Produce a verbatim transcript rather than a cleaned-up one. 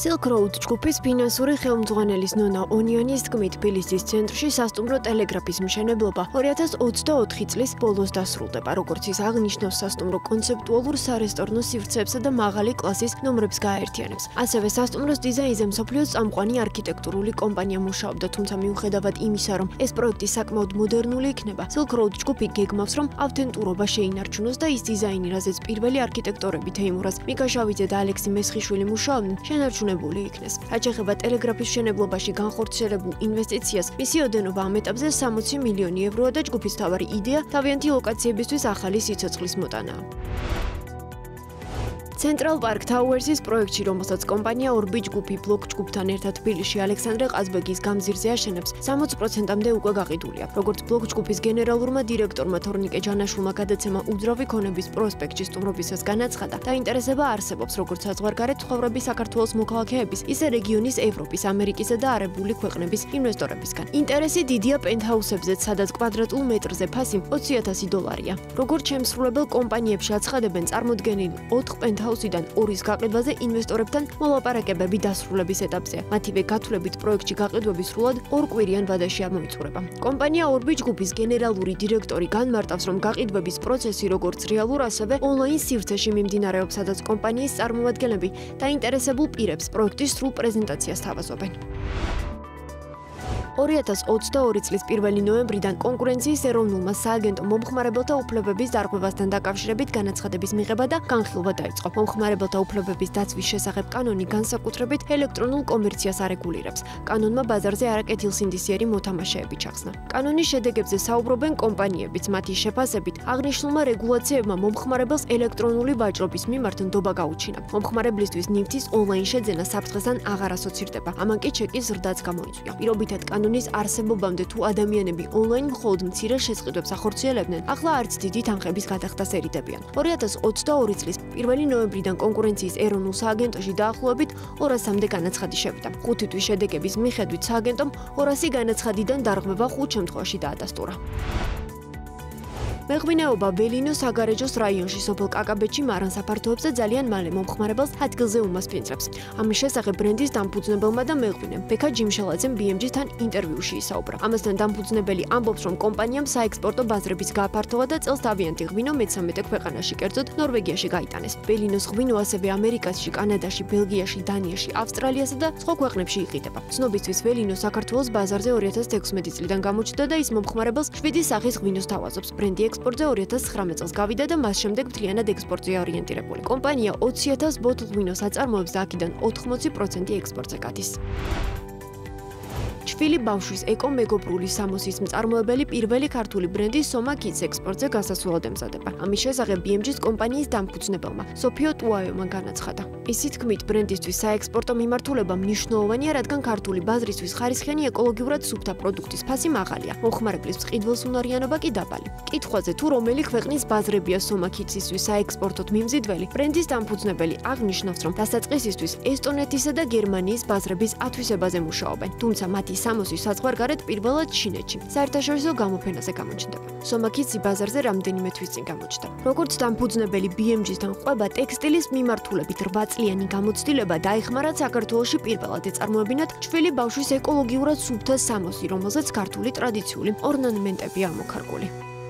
Silk Road ჯგუფის ფინანსური ხელმძღვანელის ნონა ონიანის თქმით, თბილისის ცენტრში სასტუმრო ტელეგრაფის მშენებლობა ორი ათას ოცდაოთხი წლის ბოლოს დასრულდება, როგორც ის აღნიშნავს, სასტუმრო კონცეპტუალურ სარესტორნო სივრცეებსა და მაღალი კლასის ნომრებს გააერთიანებს. ასევე სასტუმროს დიზაინზე მსოფლიოს წამყვანი არქიტექტურული კომპანია მუშაობდა, თუმცა მიუხედავად იმისა, რომ ეს პროექტი საკმაოდ მოდერნული იქნება, Silk Road ჯგუფი გეგმავს, რომ ავთენტურობა შეინარჩუნოს და ის დიზაინი, რაზეც პირველი არქიტექტორები თეიმურაზ მიკაშავიძე და ალექსი მესხიშვილი მუშაობდნენ, შენარჩუნებული იქნეს. რაც ეხება ტელეგრაფის მშენებლობაში განხორციელებულ ინვესტიციას, მისი ოდენობა ამ ეტაპზე სამოცი მილიონი ევროა და ჯგუფის მთავარი იდეა თავიანთი ლოკაციებისთვის ახალი სიცოცხლის მოტანაა. Central Park Towers-ის პროექტში, რომელსაც კომპანია Orbit ჯგუფი ბლოკ ჯგუფთან ერთად თბილისში ალექსანდრე ყაზბეგის გამზირზე აშენებს, სამოც პროცენტამდე უკვე გაყიდულია. როგორც ბლოკ ჯგუფის გენერალურმა დირექტორმა თორნიკე ჯანაშულმა გადაცემა უძრავი ქონების პროსპექტში სტუმრობისას განაცხადა, დაინტერესება არსებობს როგორც საზღვარგარეთ მცხოვრები საქართველოს მოქალაქეების, ისე რეგიონის ევროპის, ამერიკისა და არაბული ქვეყნების ინვესტორებისგან. ინტერესი დიდია პენტჰაუსებზეც, სადაც კვადრატულ მეტრზე ფასი ოცი ათასი დოლარია. როგორც შემსრულებელ კომპანიებში აცხადებენ, წარმოდგენილი ოთხ პენტჰაუსს Იდან ორის გაყიდვაზე ინვესტორებთან მოლაპარაკებები დასრულების ეტაპზეა. მათივე გათვლებით პროექტში გაყიდვები სრულად ორკვირიან ვადაში არ მოიწურება. კომპანია Orbit ჯგუფის გენერალური დირექტორი განმარტავს, რომ გაყიდვების პროცესი როგორც რეალურ, ასევე ონლაინ სივრცეში მიმდინარეობს, სადაც კომპანიის წარმომადგენლები დაინტერესებულ პირებს პროექტის სრულ პრეზენტაციას თავაზობენ. ორი ათას ოცდაორი წლის პირველი ნოემბრიდან კონკურენციის ეროვნულმა სააგენტომ მომხმარებელთა უფლებების დარღვევასთან დაკავშირებით განაცხადების მიღება და განხილვა დაიწყო. მომხმარებელთა უფლებების დაცვის შესახებ კანონი განსაკუთრებით ელექტრონულ კომერციას არეგულირებს. კანონმა ბაზარზე არაკეთილსინდისიერი მოთამაშეები ჩახსნა. კანონის შედეგებზე საუბრობენ კომპანიებიც, მათი შეფასებით, აღნიშნულმა რეგულაციებმა მომხმარებელს ელექტრონული ვაჭრობის მიმართ ნდობა გაუჩინა. მომხმარებლისთვის ნივთის ონლაინ შეძენა საფრთხესთან აღარ ასოცირდება. ამან კი ჩეკის ზრდაც გამოიწვია. პირობითად კანონის არსებობამდე თუ ადამიანები ონლაინ მხოლოდ მცირე შესყიდვებს ახორციელებდნენ, ახლა არც დიდი თანხების გადახდას ერიდებიან. ორი ათას ოცდაორი წლის პირველი ნოემბრიდან კონკურენციის ეროვნულ სააგენტოში დაახლოებით ორასამდე განაცხადი შევიდა. ხუთი თვის შედეგების მიხედვით სააგენტომ ორასი განაცხადიდან დარღვევა ხუთ შემთხვევაში დაადასტურა. მეღვინეობა ველინოს საგარეჯოს რაიონში სოფელ კაკაბეთში მარან საფართოებზე ძალიან მალე მომხმარებელს ადგილზე უმასპინძლებს. ამის შესახებ ბრენდის დამფუძნებელმა და მეღვინემ ბექა ჯიმშელაძემ ბი ემ ჯი-თან ინტერვიუში ისაუბრა. ამასთან დამფუძნებელი ამბობს, რომ კომპანიამ საექსპორტო ბაზრების გააფართოვა და წელს თავიანთი ღვინო მეცამეტე ქვეყანაში, კერძოდ ნორვეგიაში გაიტანეს. ველინოს ღვინო ასევე ამერიკაში, კანადაში, ბელგიაში, დანიაში, ავსტრალიასა და სხვა ქვეყნებში იყიდება. ცნობისთვის ველინო საქართველოს ბაზარზე ორი ათას თექვსმეტი წლიდან გამოჩნდა და ის მომხმარებელს შვიდი სახის ღვინოს თავაზობს. ბრენდი ექსპორტზე ორი ათას ცხრამეტ წელს გავიდა და მას შემდეგ მთლიანად ექსპორტზეა ორიენტირებული. კომპანია ოცი ათას ბოთლ ღვინოს აწარმოებს და აქედან ოთხმოცი პროცენტი ექსპორტზე გადის. ჩვილი ბავშვის ეკო-მეგობრული სამოსის მწარმოებელი პირველი ქართული ბრენდი Soma Kids ექსპორტზე გასასვლელად ემზადება. ამის შესახებ ბი ემ ჯის კომპანიის დამფუძნებელმა სოფიო ტუაიომან განაცხადა. ისის თქმით, ბრენდისთვის საექსპორტო მიმართულება მნიშვნელოვანია, რადგან ქართული ბაზრისთვის ხარისხიანი ეკოლოგიურად სუფთა პროდუქტის ფასი მაღალია. მომხმარებლის მყიდველს უნარიანობა კი დაბალი. კითხვაზე თუ რომელი ქვეყნის ბაზრებია Soma Kids-ისთვის საექსპორტოდ მიმზიდველი, ბრენდის დამფუძნებელი აღნიშნავს, რომ დასაწყისისთვის ესტონეთისა და გერმანიის ბაზრების ათვისებაზე მუშაობენ. თუმცა მათი სამოსი საზღვარგარეთ პირველად ჩინეთში, საერთაშორისო გამოფენაზე გამოჩნდება. Soma Kids ბაზარზე რამდენიმე თვის წინ გამოჩნდა. როგორც დამფუძნებელი ბი ემ ჯის-თან ყვება ტექსტილის მიმართულებით რვა წლიანი გამოცდილება დაეხმარა საქართველოში პირველად ეწარმოებინათ ჩვილი ბავშვის ეკოლოგიურად სუფთა სამოსი, რომელზეც ქართული ტრადიციული ორნამენტებია ამოქარგული.